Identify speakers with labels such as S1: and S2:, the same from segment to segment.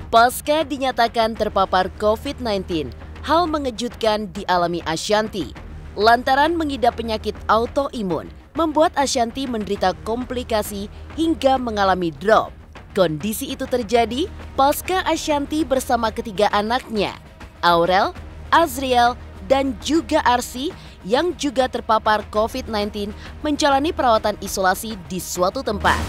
S1: Pasca dinyatakan terpapar COVID-19, hal mengejutkan dialami Ashanti. Lantaran mengidap penyakit autoimun, membuat Ashanti menderita komplikasi hingga mengalami drop. Kondisi itu terjadi pasca Ashanti bersama ketiga anaknya, Aurel, Azriel, dan juga Arsy yang juga terpapar COVID-19 menjalani perawatan isolasi di suatu tempat.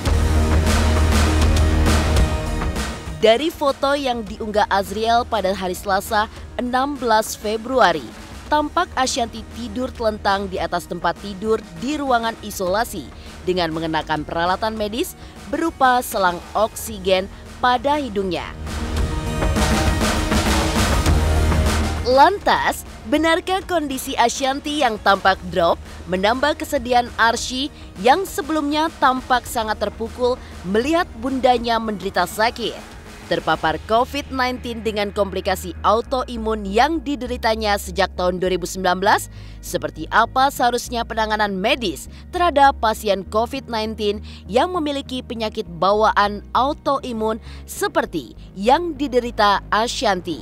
S1: Dari foto yang diunggah Azriel pada hari Selasa 16 Februari, tampak Ashanti tidur telentang di atas tempat tidur di ruangan isolasi dengan mengenakan peralatan medis berupa selang oksigen pada hidungnya. Lantas, benarkah kondisi Ashanti yang tampak drop menambah kesedihan Arsy yang sebelumnya tampak sangat terpukul melihat bundanya menderita sakit? Terpapar COVID-19 dengan komplikasi autoimun yang dideritanya sejak tahun 2019, seperti apa seharusnya penanganan medis terhadap pasien COVID-19 yang memiliki penyakit bawaan autoimun seperti yang diderita Ashanti?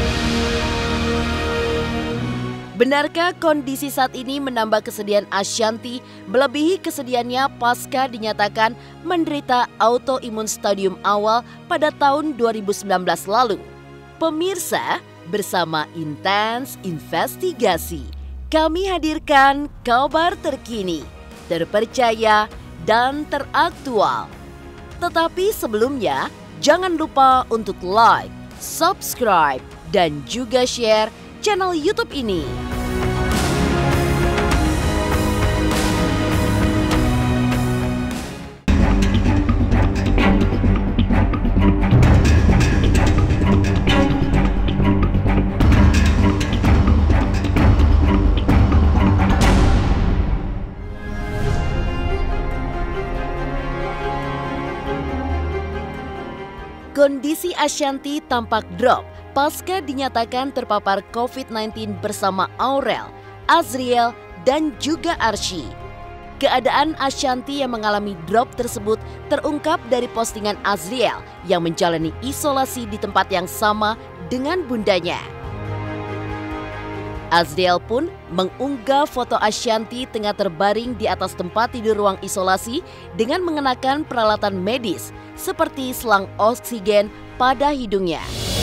S1: Benarkah kondisi saat ini menambah kesedihan Ashanti melebihi kesedihannya pasca dinyatakan menderita autoimun stadium awal pada tahun 2019 lalu? Pemirsa, bersama Intens Investigasi, kami hadirkan kabar terkini, terpercaya, dan teraktual. Tetapi sebelumnya, jangan lupa untuk like, subscribe, dan juga share channel YouTube ini. Kondisi Ashanti tampak drop pasca dinyatakan terpapar COVID-19 bersama Aurel, Azriel, dan juga Arsy. Keadaan Ashanti yang mengalami drop tersebut terungkap dari postingan Azriel yang menjalani isolasi di tempat yang sama dengan bundanya. Azriel pun mengunggah foto Ashanti tengah terbaring di atas tempat tidur ruang isolasi dengan mengenakan peralatan medis seperti selang oksigen pada hidungnya.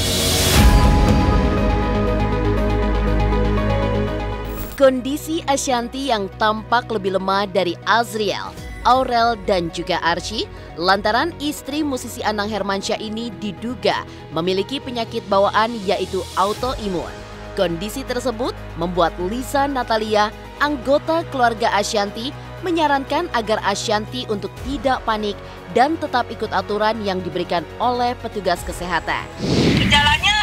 S1: Kondisi Ashanti yang tampak lebih lemah dari Azriel, Aurel, dan juga Arsy lantaran istri musisi Anang Hermansyah ini diduga memiliki penyakit bawaan yaitu autoimun. Kondisi tersebut membuat Lisa Natalia, anggota keluarga Ashanti, menyarankan agar Ashanti untuk tidak panik dan tetap ikut aturan yang diberikan oleh petugas kesehatan.
S2: Gejalanya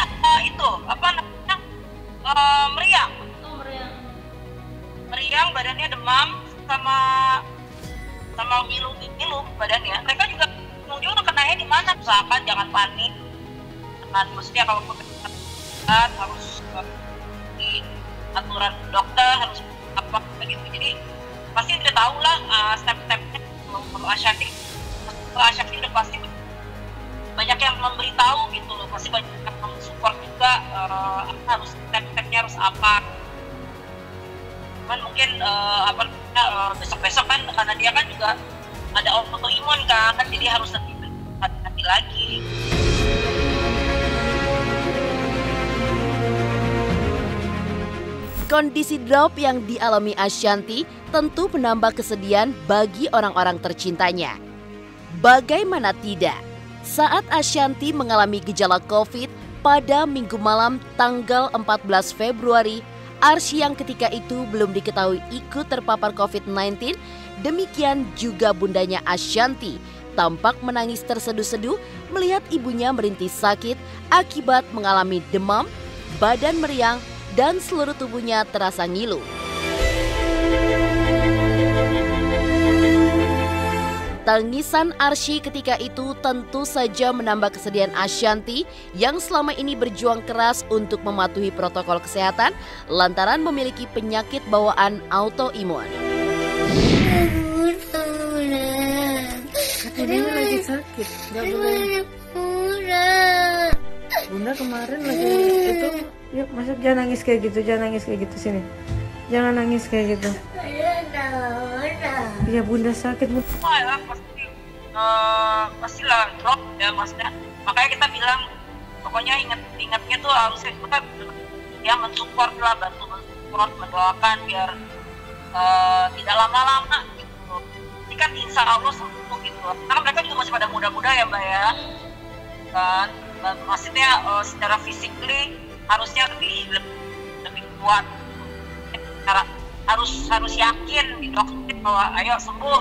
S2: meriang. Meriang, badannya demam, sama ngilu badannya. Mereka juga kenanya di mana? Usahakan jangan panik. Maksudnya kalau harus di aturan dokter, harus apa begitu. Jadi pasti udah tahu lah step-stepnya. Kalau Ashanti udah pasti banyak yang memberitahu gitu loh. Pasti banyak yang mensupport juga harus step-stepnya harus apa. Cuman mungkin besok-besok kan karena dia kan juga ada autoimun kan, jadi harus lebih hati-hati lagi.
S1: Kondisi drop yang dialami Ashanti tentu menambah kesedihan bagi orang-orang tercintanya. Bagaimana tidak, saat Ashanti mengalami gejala COVID pada Minggu malam tanggal 14 Februari, Arsy yang ketika itu belum diketahui ikut terpapar COVID-19, demikian juga bundanya Ashanti tampak menangis terseduh-seduh melihat ibunya merintih sakit akibat mengalami demam, badan meriang, dan seluruh tubuhnya terasa ngilu. Tangisan Arsy ketika itu tentu saja menambah kesedihan Ashanti yang selama ini berjuang keras untuk mematuhi protokol kesehatan lantaran memiliki penyakit bawaan autoimun.
S3: Katanya lagi sakit, nggak boleh. Bunda kemarin lagi itu, yuk masuk, jangan nangis kayak gitu, sini. Jangan nangis kayak gitu. Iya Bunda sakit Bunda.
S2: Wah ya, pastilah drop ya maksudnya. Makanya kita bilang pokoknya ingatnya tuh harusnya kita ya mensupport lah, bantu mensupport, mendoakan biar tidak lama-lama gitu. Ini kan insya Allah sembuh gitu. Karena mereka juga masih pada muda-muda ya Mbak ya. Kan maksudnya secara physically harusnya lebih kuat. Harus yakin di dokter bahwa ayo sembuh.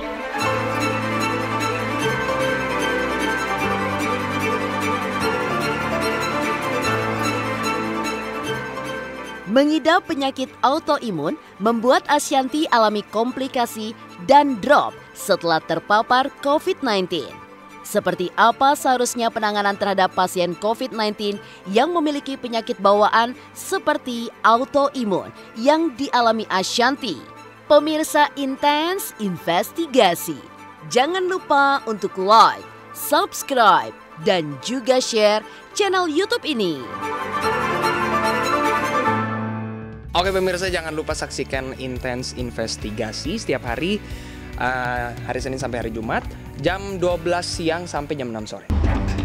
S1: Mengidap penyakit autoimun membuat Ashanti alami komplikasi dan drop setelah terpapar COVID-19. Seperti apa seharusnya penanganan terhadap pasien COVID-19 yang memiliki penyakit bawaan seperti autoimun yang dialami Ashanti? Pemirsa Intens Investigasi, jangan lupa untuk like, subscribe, dan juga share channel YouTube ini.
S4: Oke pemirsa, jangan lupa saksikan Intens Investigasi setiap hari, hari Senin sampai hari Jumat, jam 12 siang sampai jam 6 sore.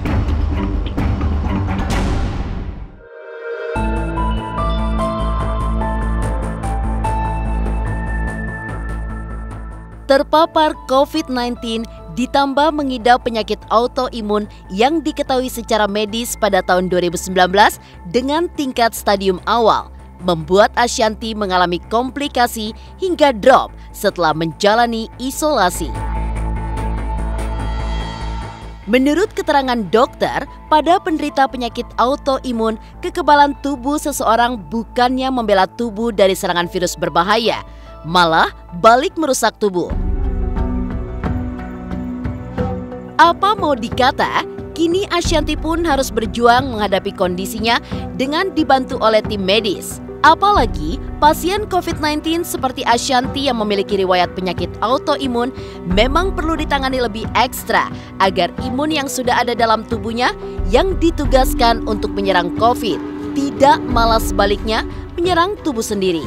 S1: Terpapar COVID-19 ditambah mengidap penyakit autoimun yang diketahui secara medis pada tahun 2019 dengan tingkat stadium awal, membuat Ashanti mengalami komplikasi hingga drop setelah menjalani isolasi. Menurut keterangan dokter, pada penderita penyakit autoimun, kekebalan tubuh seseorang bukannya membela tubuh dari serangan virus berbahaya, malah balik merusak tubuh. Apa mau dikata, kini Ashanti pun harus berjuang menghadapi kondisinya dengan dibantu oleh tim medis. Apalagi pasien COVID-19 seperti Ashanti yang memiliki riwayat penyakit autoimun memang perlu ditangani lebih ekstra agar imun yang sudah ada dalam tubuhnya yang ditugaskan untuk menyerang COVID tidak malah sebaliknya menyerang tubuh sendiri.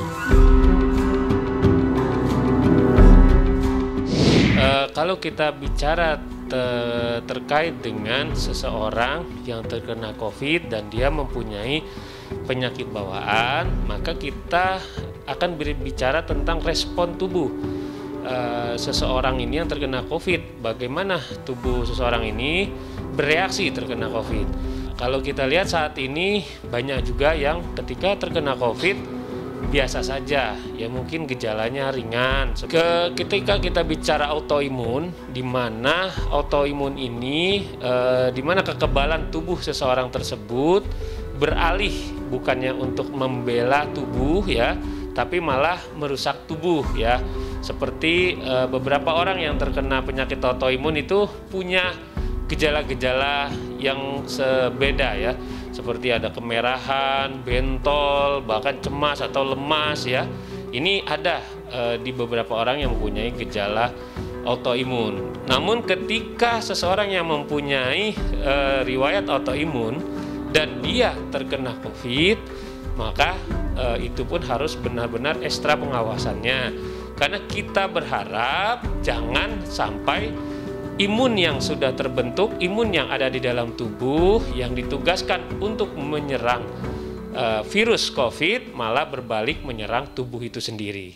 S5: Kalau kita bicara terkait dengan seseorang yang terkena COVID dan dia mempunyai penyakit bawaan, maka kita akan berbicara tentang respon tubuh seseorang ini yang terkena COVID. Bagaimana tubuh seseorang ini bereaksi terkena COVID. Kalau kita lihat saat ini banyak juga yang ketika terkena COVID biasa saja, ya mungkin gejalanya ringan. Ketika kita bicara autoimun, di mana autoimun ini, di mana kekebalan tubuh seseorang tersebut beralih bukannya untuk membela tubuh ya, tapi malah merusak tubuh ya. Seperti beberapa orang yang terkena penyakit autoimun itu punya gejala-gejala yang sebeda ya. Seperti ada kemerahan, bentol, bahkan cemas atau lemas ya. Ini ada di beberapa orang yang mempunyai gejala autoimun. Namun ketika seseorang yang mempunyai riwayat autoimun dan dia terkena COVID, maka itu pun harus benar-benar ekstra pengawasannya. Karena kita berharap jangan sampai imun yang sudah terbentuk, imun yang ada di dalam tubuh yang ditugaskan untuk menyerang virus COVID malah berbalik menyerang tubuh itu sendiri.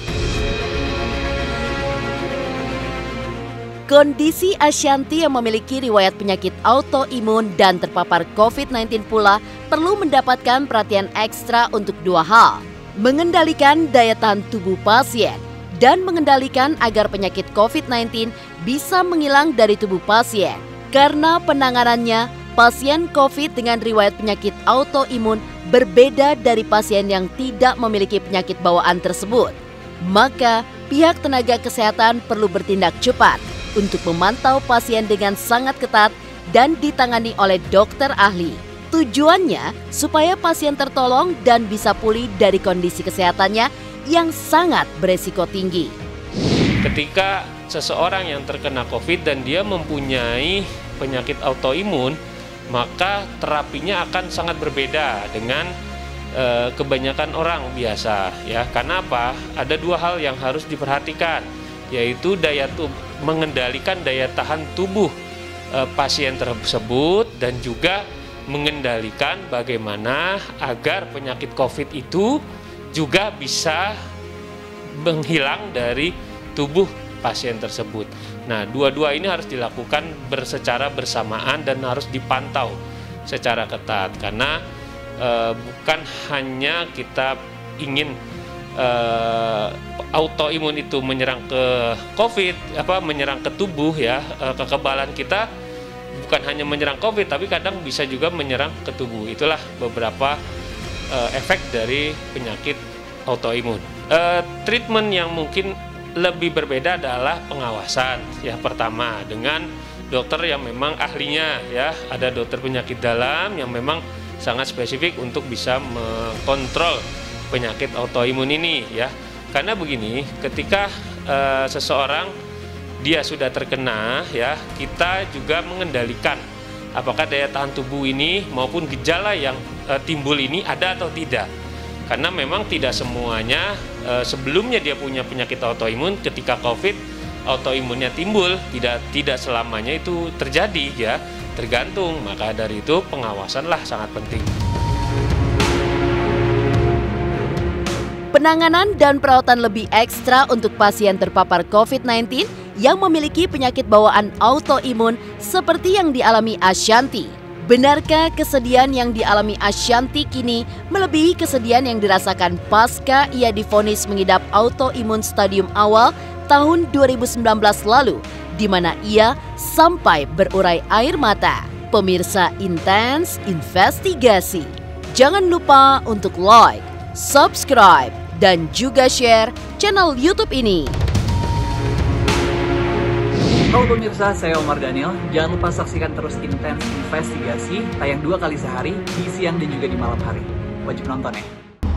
S1: Kondisi Ashanti yang memiliki riwayat penyakit autoimun dan terpapar COVID-19 pula perlu mendapatkan perhatian ekstra untuk dua hal: mengendalikan daya tahan tubuh pasien dan mengendalikan agar penyakit COVID-19 bisa menghilang dari tubuh pasien. Karena penanganannya, pasien COVID dengan riwayat penyakit autoimun berbeda dari pasien yang tidak memiliki penyakit bawaan tersebut. Maka, pihak tenaga kesehatan perlu bertindak cepat untuk memantau pasien dengan sangat ketat dan ditangani oleh dokter ahli. Tujuannya supaya pasien tertolong dan bisa pulih dari kondisi kesehatannya yang sangat beresiko tinggi.
S5: Ketika seseorang yang terkena COVID dan dia mempunyai penyakit autoimun, maka terapinya akan sangat berbeda dengan kebanyakan orang biasa ya. Karena apa? Ada dua hal yang harus diperhatikan, yaitu mengendalikan daya tahan tubuh pasien tersebut dan juga mengendalikan bagaimana agar penyakit COVID itu juga bisa menghilang dari tubuh pasien tersebut. Nah, dua-dua ini harus dilakukan secara bersamaan dan harus dipantau secara ketat, karena bukan hanya kita ingin autoimun itu menyerang ke COVID, menyerang ke tubuh ya, kekebalan kita bukan hanya menyerang COVID, tapi kadang bisa juga menyerang ke tubuh. Itulah beberapa efek dari penyakit autoimun. Treatment yang mungkin lebih berbeda adalah pengawasan. Ya, pertama dengan dokter yang memang ahlinya ya, ada dokter penyakit dalam yang memang sangat spesifik untuk bisa mengkontrol penyakit autoimun ini ya. Karena begini, ketika seseorang dia sudah terkena ya, kita juga mengendalikan apakah daya tahan tubuh ini maupun gejala yang timbul ini ada atau tidak. Karena memang tidak semuanya sebelumnya dia punya penyakit autoimun, ketika COVID autoimunnya timbul, tidak selamanya itu terjadi ya, tergantung. Maka dari itu pengawasanlah sangat penting.
S1: Penanganan dan perawatan lebih ekstra untuk pasien terpapar COVID-19 yang memiliki penyakit bawaan autoimun seperti yang dialami Ashanti. Benarkah kesedihan yang dialami Ashanti kini melebihi kesedihan yang dirasakan pasca ia divonis mengidap autoimun stadium awal tahun 2019 lalu, di mana ia sampai berurai air mata? Pemirsa Intens Investigasi, jangan lupa untuk like, subscribe, dan juga share channel YouTube ini.
S6: Halo pemirsa, saya Omar Daniel. Jangan lupa saksikan terus Intens Investigasi, tayang 2 kali sehari, di siang dan juga di malam hari. Wajib nonton ya.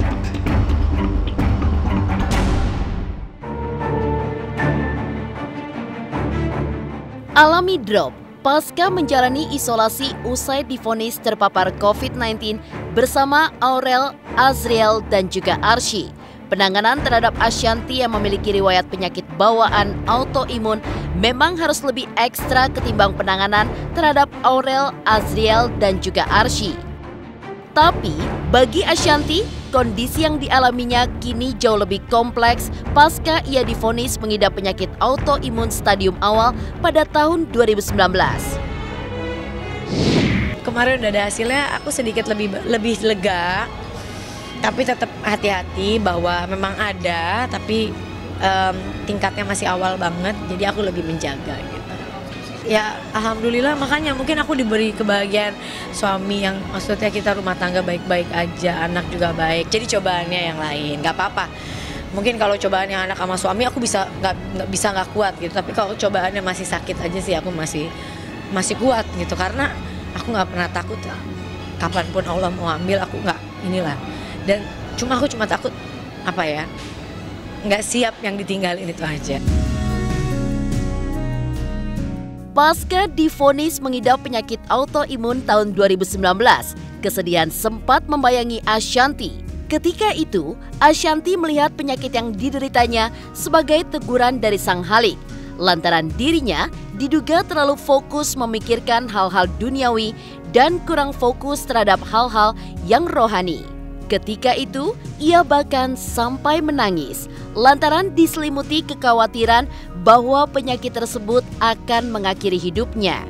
S1: Alami drop pasca menjalani isolasi usai divonis terpapar COVID-19 bersama Aurel, Azriel, dan juga Arsy. Penanganan terhadap Ashanti yang memiliki riwayat penyakit bawaan autoimun memang harus lebih ekstra ketimbang penanganan terhadap Aurel, Azriel, dan juga Arsy. Tapi bagi Ashanti, kondisi yang dialaminya kini jauh lebih kompleks pasca ia divonis mengidap penyakit autoimun stadium awal pada tahun 2019.
S3: Kemarin udah ada hasilnya, aku sedikit lebih lega. Tapi tetap hati-hati bahwa memang ada, tapi tingkatnya masih awal banget, jadi aku lebih menjaga gitu. Ya alhamdulillah, makanya mungkin aku diberi kebahagiaan suami yang maksudnya kita rumah tangga baik-baik aja, anak juga baik. Jadi cobaannya yang lain, nggak apa-apa. Mungkin kalau cobaan yang anak sama suami aku bisa nggak kuat gitu, tapi kalau cobaannya masih sakit aja sih aku masih kuat gitu, karena aku nggak pernah takut. Kapanpun Allah mau ambil aku nggak inilah. Dan aku cuma takut nggak siap yang ditinggalin itu aja.
S1: Pasca divonis mengidap penyakit autoimun tahun 2019, kesedihan sempat membayangi Ashanti. Ketika itu, Ashanti melihat penyakit yang dideritanya sebagai teguran dari Sang Khalik, lantaran dirinya diduga terlalu fokus memikirkan hal-hal duniawi dan kurang fokus terhadap hal-hal yang rohani. Ketika itu, ia bahkan sampai menangis lantaran diselimuti kekhawatiran bahwa penyakit tersebut akan mengakhiri hidupnya.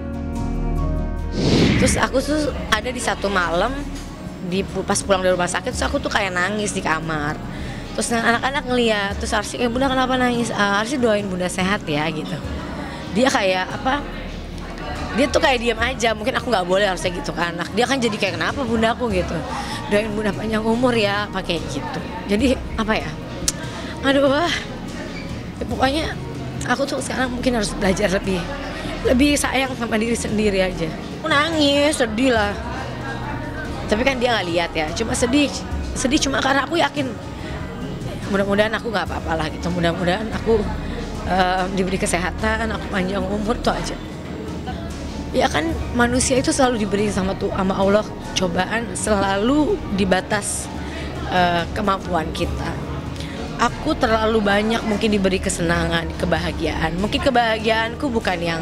S3: Terus aku tuh ada di satu malam, pas pulang dari rumah sakit, terus aku tuh kayak nangis di kamar. Terus anak-anak ngeliat, terus Arsy, Bunda kenapa nangis? Arsy doain Bunda sehat ya gitu. Dia kayak dia tuh kayak diam aja, mungkin aku nggak boleh harusnya gitu kan. Dia kan jadi kayak kenapa Bunda aku gitu, doain Bunda panjang umur ya, pakai gitu. Jadi ya, pokoknya aku tuh sekarang mungkin harus belajar lebih sayang sama diri sendiri aja. Aku nangis, sedih lah. Tapi kan dia nggak lihat ya, cuma sedih cuma karena aku yakin mudah-mudahan aku nggak apa-apa lah gitu. Mudah-mudahan aku diberi kesehatan, aku panjang umur, tuh aja. Ya kan manusia itu selalu diberi sama Allah cobaan selalu di batas kemampuan kita. Aku terlalu banyak mungkin diberi kesenangan, kebahagiaan. Mungkin kebahagiaanku bukan yang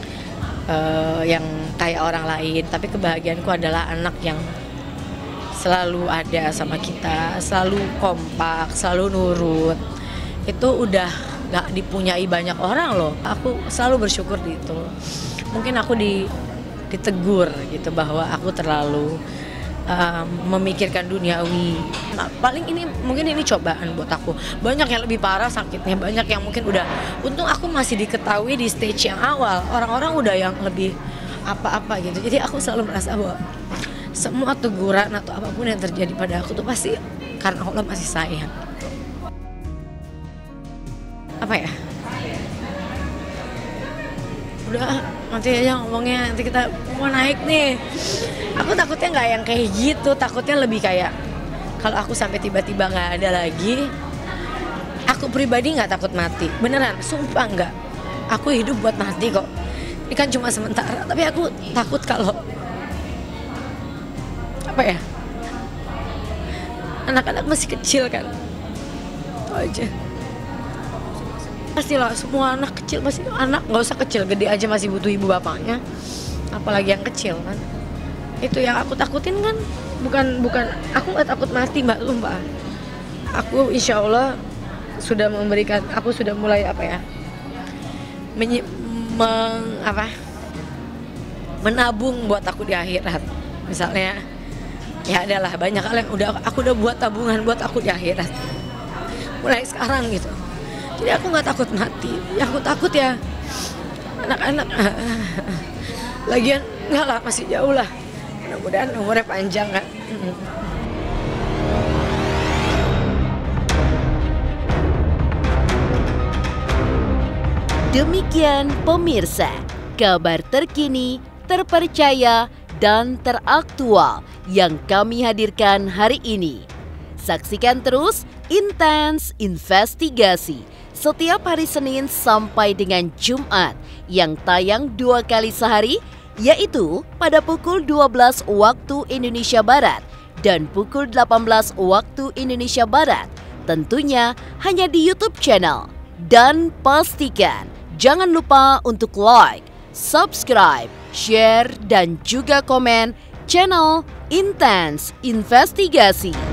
S3: kayak orang lain, tapi kebahagiaanku adalah anak yang selalu ada sama kita, selalu kompak, selalu nurut. Itu udah gak dipunyai banyak orang loh. Aku selalu bersyukur di itu. Mungkin aku ditegur gitu bahwa aku terlalu memikirkan duniawi. Nah, paling mungkin ini cobaan buat aku. Banyak yang lebih parah sakitnya, banyak yang mungkin udah. Untung aku masih diketahui di stage yang awal. Orang-orang udah yang lebih apa-apa gitu. Jadi aku selalu merasa bahwa semua teguran atau apapun yang terjadi pada aku tuh pasti karena Allah masih sayang. Apa ya? Udah nanti aja ngomongnya, nanti kita mau naik nih. Aku takutnya nggak yang kayak gitu, takutnya lebih kayak kalau aku sampai tiba-tiba nggak ada lagi. Aku pribadi nggak takut mati, beneran, sumpah nggak. Aku hidup buat mati kok. Ini kan cuma sementara, tapi aku takut kalau apa ya? Anak-anak masih kecil kan, itu aja. Pastilah semua anak kecil, masih anak nggak usah kecil, gede aja masih butuh ibu bapaknya, apalagi yang kecil kan. Itu yang aku takutin kan, bukan aku nggak takut mati Mbak, sumpah. Aku insya Allah sudah memberikan, aku sudah mulai menabung buat aku di akhirat. Misalnya ya adalah banyak hal yang aku udah buat tabungan buat aku di akhirat mulai sekarang gitu. Jadi aku nggak takut mati, yang aku takut ya anak-anak. Lagian nggak lah, masih jauh lah, mudah-mudahan umurnya panjang kan.
S1: Demikian pemirsa, kabar terkini, terpercaya, dan teraktual yang kami hadirkan hari ini. Saksikan terus Intens Investigasi setiap hari Senin sampai dengan Jumat yang tayang 2 kali sehari, yaitu pada pukul 12 waktu Indonesia Barat dan pukul 18 waktu Indonesia Barat, tentunya hanya di YouTube channel. Dan pastikan jangan lupa untuk like, subscribe, share, dan juga komen channel Intens Investigasi.